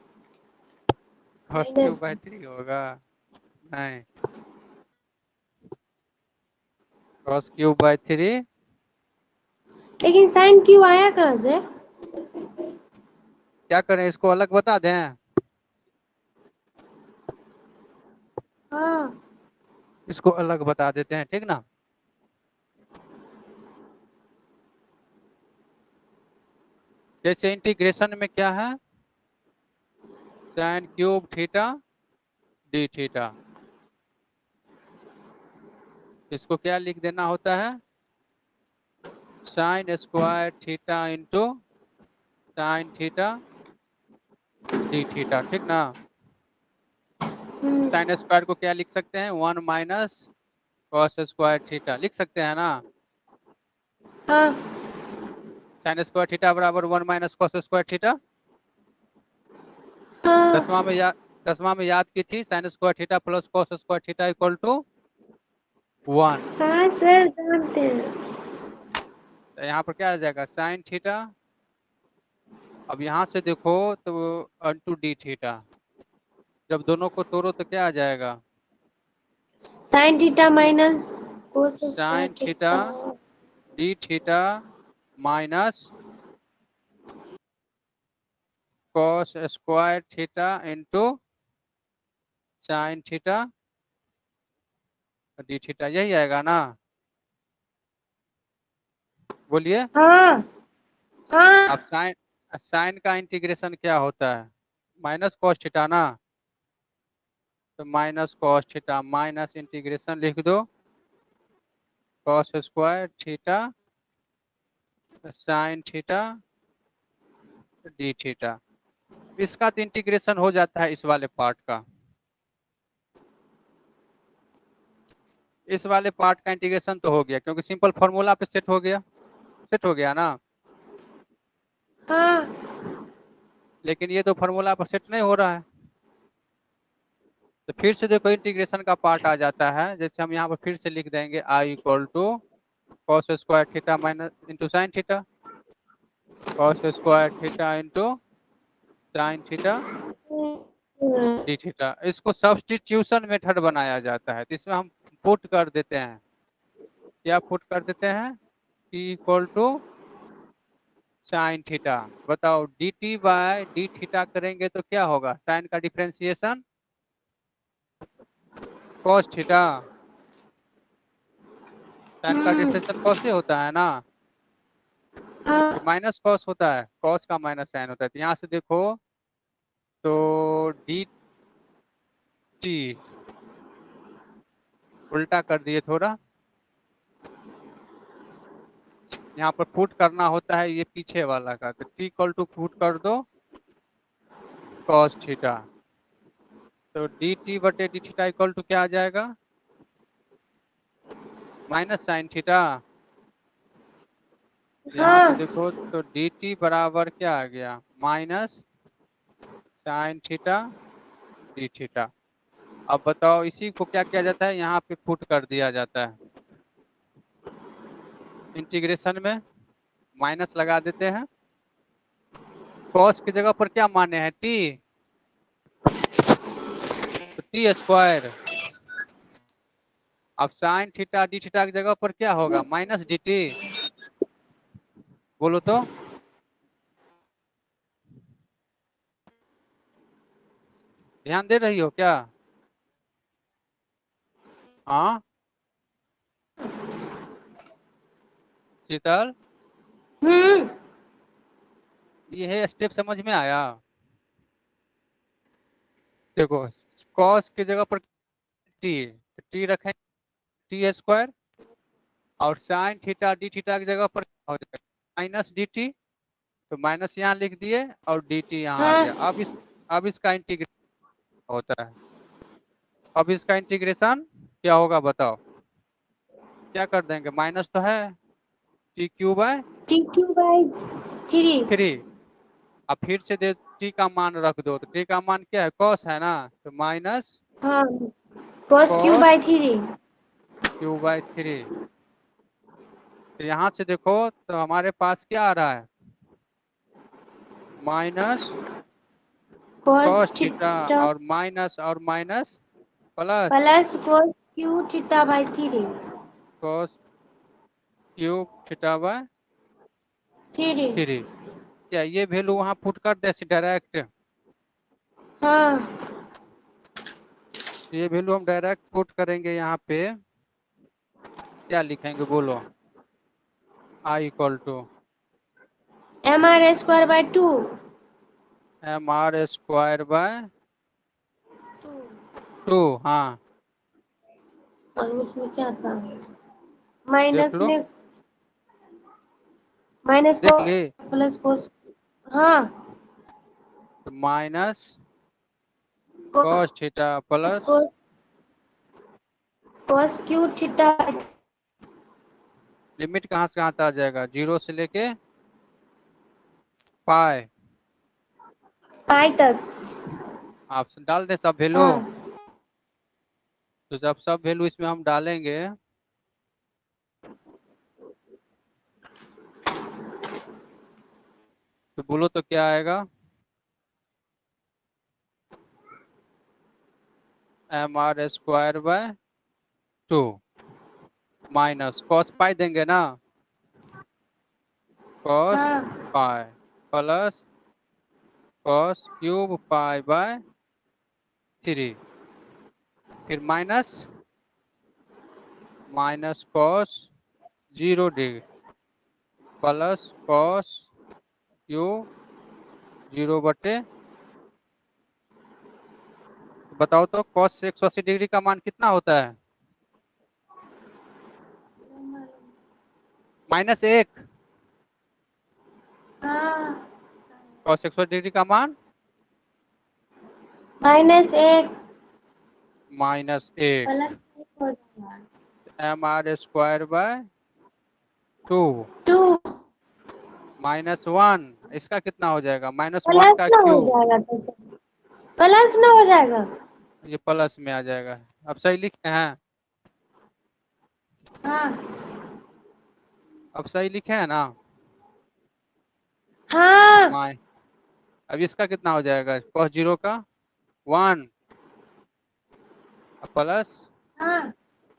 cos cube minus. By three होगा। नहीं, कॉस क्यूब बाय थ्री। लेकिन साइन क्यू आया कहाँ से? क्या करें, इसको अलग बता दें? हाँ। इसको अलग बता देते हैं, ठीक ना। जैसे इंटीग्रेशन में क्या है, sine cube theta D theta, इसको क्या लिख देना होता है, sine square theta into sine theta D theta, ठीक ना। हम्म, साइन स्क्वायर को क्या लिख सकते हैं, one minus cos square theta लिख सकते हैं ना। हाँ साइन स्क्वायर थीटा बराबर one minus cos square theta. हाँ दसवां में याद दसवां में याद की थी, sine square theta plus cos square theta equal to one. हाँ सर जानते हैं। तो यहाँ पर क्या आ जाएगा, साइन थीटा। अब यहाँ से देखो तो इंटू डी थीटा, जब दोनों को तोड़ो तो क्या आ जाएगा, sine theta minus cos square sine theta theta. D theta minus cos square theta into sine theta D theta, यही आएगा ना। बोलिए। हाँ अब हाँ साइन साइन का इंटीग्रेशन क्या होता है, माइनस कॉस थीटा ना। तो minus cos theta minus integration लिख दो cos square theta sine theta D theta. इसका तो इंटीग्रेशन हो जाता है इस वाले पार्ट का, इस वाले पार्ट का इंटीग्रेशन तो हो गया, क्योंकि सिंपल फॉर्मूला पे सेट हो गया, सेट हो गया ना। हाँ। लेकिन ये तो फॉर्मूला पर सेट नहीं हो रहा है, तो फिर से देखो इंटीग्रेशन का पार्ट आ जाता है। जैसे हम यहाँ पर फिर से लिख देंगे I equal to cos square theta minus into sine theta, cos square theta into sine theta हम्म, डी थीटा। इसको सब्स्टिट्यूशन मेथड बनाया जाता है, तो इसमें हम पुट कर देते हैं, क्या पुट कर देते हैं, T equal to sine theta. बताओ D T by D theta करेंगे तो क्या होगा, साइन का डिफ्रेंसिएशन कॉस थीटा, साइन का हम्म, डिफ्रेंसिएशन कॉस से होता है ना, हाँ माइनस कॉस होता है, कॉस का माइनस साइन होता है। तो यहाँ से देखो तो डी टी उल्टा कर दिए थोड़ा, यहाँ पर पुट करना होता है ये पीछे वाला का, तो टी इक्वल टू पुट कर दो कॉस थीटा। तो डी टी बटे डी थीटा इक्वल टू क्या आ जाएगा, माइनस साइन थीटा। यहाँ से हाँ देखो तो डी टी बराबर क्या आ गया, minus sine theta D theta. अब बताओ इसी को क्या किया जाता है, यहाँ पे पुट कर दिया जाता है, इंटीग्रेशन में माइनस लगा देते हैं, कॉस की जगह पर क्या माने हैं, टी, तो टी स्क्वायर। अब साइन थीटा डी थीटा की जगह पर क्या होगा, माइनस डी टी। बोलो तो, ध्यान दे रही हो क्या। हाँ शीतल, हम्म। ये स्टेप समझ में आया। देखो कॉस की जगह पर टी, टी रखें, टी स्क्वायर, और साइन थीटा डी थीटा की जगह पर हो जाएगा माइनस डी टी, तो माइनस यहाँ लिख दिए और डी टी यहाँ आ हाँ गया। अब इस अब इसका इंटीग्रेशन होता है। अब इसका इंटीग्रेशन क्या होगा बताओ, क्या कर देंगे, माइनस तो है, T cube by T cube by three. Three. अब फिर से दे टी का मान रख दो, तो टी का मान क्या है, कॉस है ना, तो माइनस हाँ cos cube cos by three. Cube by three. तो यहाँ से देखो तो हमारे पास क्या आ रहा है, minus cos cos theta, theta और माइनस और minus plus plus cos cube theta by three. Cos cube theta by three. Three. क्या ये वैल्यू वहां पुट कर दे डायरेक्ट, हाँ ये वैल्यू हम डायरेक्ट पुट करेंगे यहाँ पे, क्या लिखेंगे बोलो, I equal to M R square by two. M R square by two. हाँ और उसमें क्या था, देख माइनस लो, में माइनस को देख ली, प्लस कोस। हाँ तो minus cos cos theta plus cos cos cube theta limit कहाँ से कहाँ तक आ जाएगा, जीरो से लेके पाई। पाई तक। आप डाल दे सब वैल्यू, हाँ तो जब सब वैल्यू इसमें हम डालेंगे तो बोलो तो क्या आएगा, M R square by two minus cos pi देंगे ना, कॉस हाँ pi plus cos cube pi by three, फिर minus minus cos zero degree plus cos cube zero बटे, बताओ तो कॉस एक सौ अस्सी डिग्री का मान कितना होता है, माइनस एक। हाँ कॉस एक सौ डिग्री का मान माइनस एक माइनस प्लस एक, एक हो जाएगा M R square by two two. Minus one, इसका कितना हो जाएगा, माइनस वन प्लस का ना हो क्यूब, जाएगा कैसे, प्लस ना हो जाएगा। ये प्लस में आ जाएगा। अब सही लिखे हैं, हाँ अब सही लिखे हैं ना, हाँ माइ अब इसका कितना हो जाएगा, कॉस जीरो का वन प्लस हाँ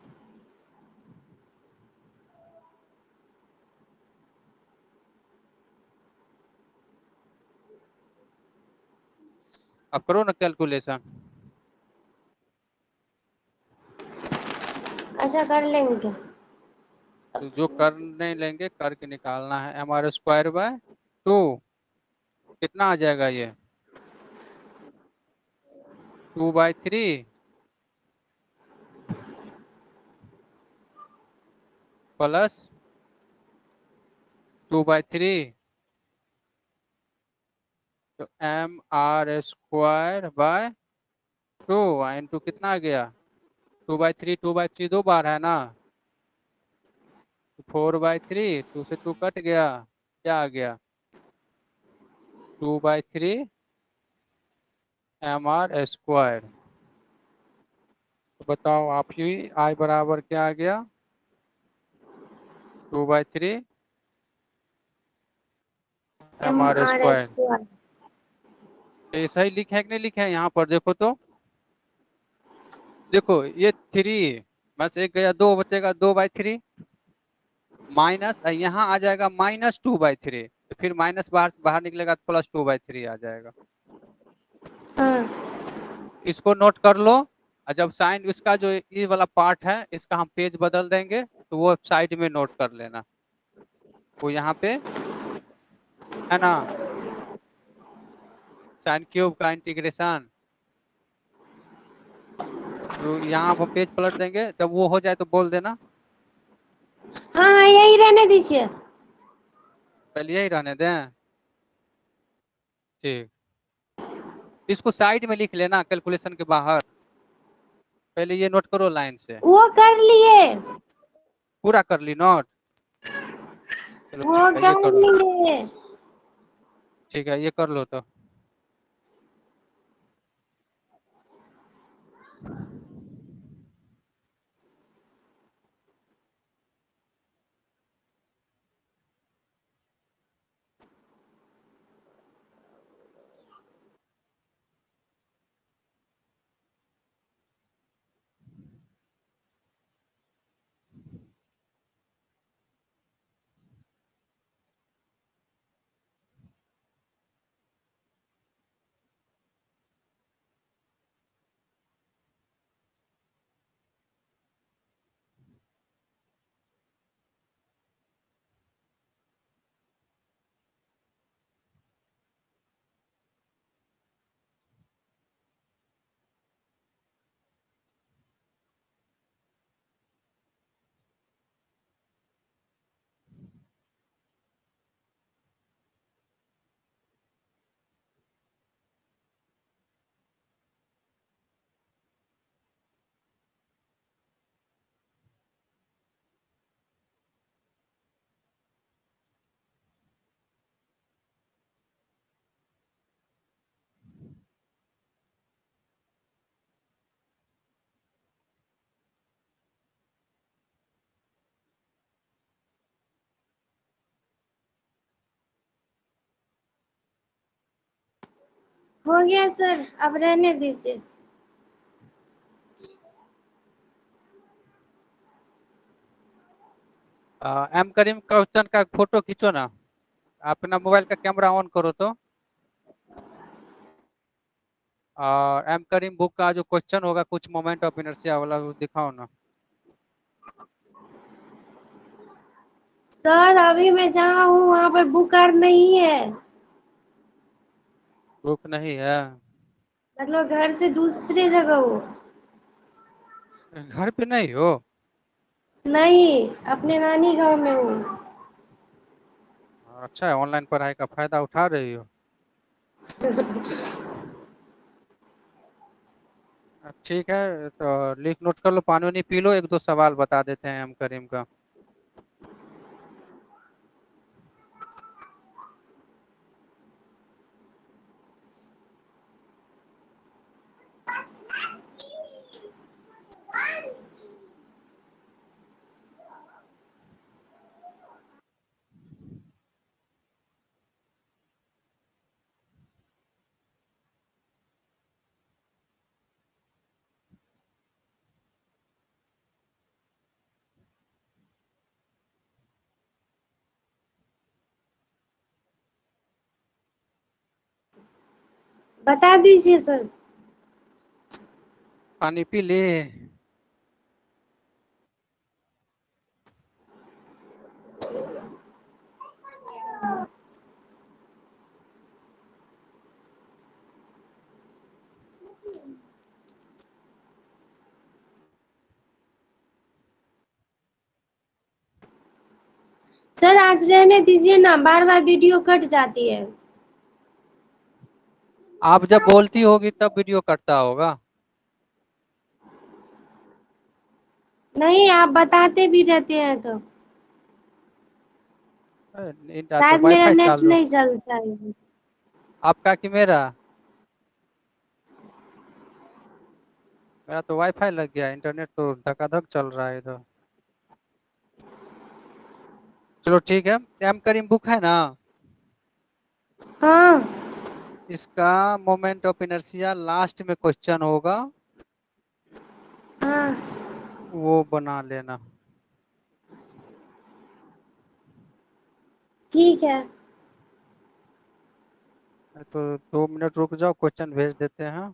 अब करो ना कैलकुलेशन, ऐसा कर लेंगे। तो जो करने लेंगे करके निकालना है, M R square by two कितना आ जाएगा ये, two by three plus two by three, तो M R square by two into कितना आ गया, two by three, two by three दो बार है ना, फोर बाई थ्री, टू से टू कट गया, क्या आ गया, two by three M R square. तो बताओ आप ही, आई बराबर क्या आ गया, two by three M M R R square. Square. ये सही लिखे है कि नहीं लिखे है, यहाँ पर देखो तो, देखो ये थ्री बस एक गया, दो बचेगा, दो बाई थ्री माइनस यहाँ आ जाएगा माइनस टू बाई थ्री, तो फिर माइनस बाहर बाहर निकलेगा तो प्लस टू बाई थ्री आ जाएगा। हाँ इसको नोट कर लो, और जब साइन इसका जो ये वाला पार्ट है इसका हम पेज बदल देंगे, तो वो साइड में नोट कर लेना, वो यहाँ पे है ना, साइन क्यूब का इंटीग्रेशन तो यहाँ पर पेज पलट देंगे, जब वो हो जाए तो बोल देना। हाँ हाँ यही रहने दीजिए। पहले यही रहने दें। ठीक। इसको साइड में लिख लेना कैलकुलेशन के बाहर। पहले ये नोट करो लाइन से। वो कर लिए। पूरा कर ली नोट। चलो वो ठीक है, ये कर करो। लिए। ठीक है, ये कर लो तो। हो गया सर, अब रहने दीजिए। आ, एम करीम क्वेश्चन का फोटो खींचो ना। अपना मोबाइल का कैमरा ऑन करो तो। और एम करीम बुक का जो क्वेश्चन होगा कुछ मोमेंट ऑफ इनर्शिया वाला, वो दिखाओ ना। सर अभी मैं जहाँ हूँ वहाँ पे बुकार नहीं है। बुक नहीं है? मतलब घर से दूसरी जगह हूँ। घर पे नहीं हो? नहीं, अपने नानी गांव में हूँ। अच्छा है, ऑनलाइन पढ़ाई का फायदा उठा रही हो। ठीक है, तो लिख नोट कर लो, पानी वानी पी लो, एक दो सवाल बता देते हैं एम करीम का। बता दीजिए सर। पानी पी ले। सर आज रहने दीजिए ना, बार बार वीडियो कट जाती है। आप जब बोलती होगी तब वीडियो कटता होगा। नहीं, आप बताते भी रहते हैं तो। नहीं, तो शायद मेरा वाईफाई नेट चालू। नहीं चलता है। आपका कि मेरा? मेरा तो वाईफाई लग गया, इंटरनेट तो धकाधक चल रहा है इधर। चलो ठीक है। एम करीम बुक है ना? हाँ इसका मोमेंट ऑफ इनर्शिया लास्ट में क्वेश्चन होगा, हाँ वो बना लेना। ठीक है। तो दो मिनट रुक जाओ, क्वेश्चन भेज देते हैं।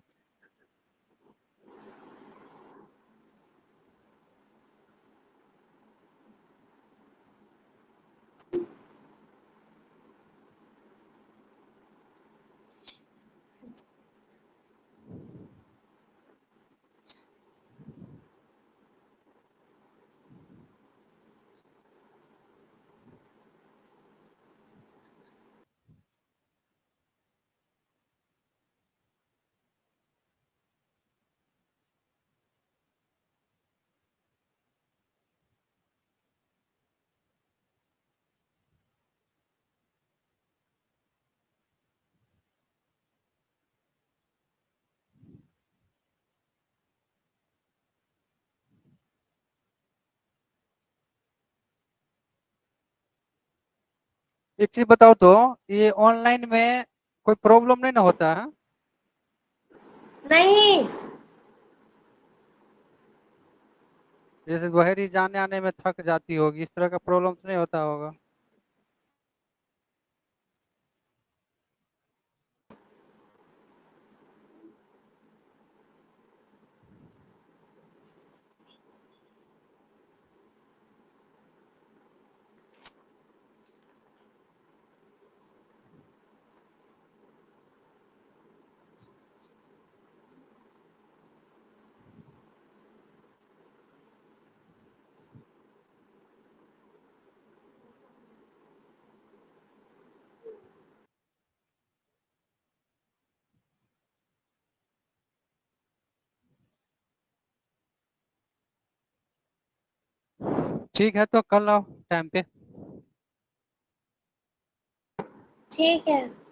एक चीज बताओ तो, ये ऑनलाइन में कोई प्रॉब्लम नहीं ना होता है? नहीं। जैसे बहरी जाने आने में थक जाती होगी, इस तरह का प्रॉब्लम तो नहीं होता होगा? ठीक है, तो कल आओ टाइम पे। ठीक है।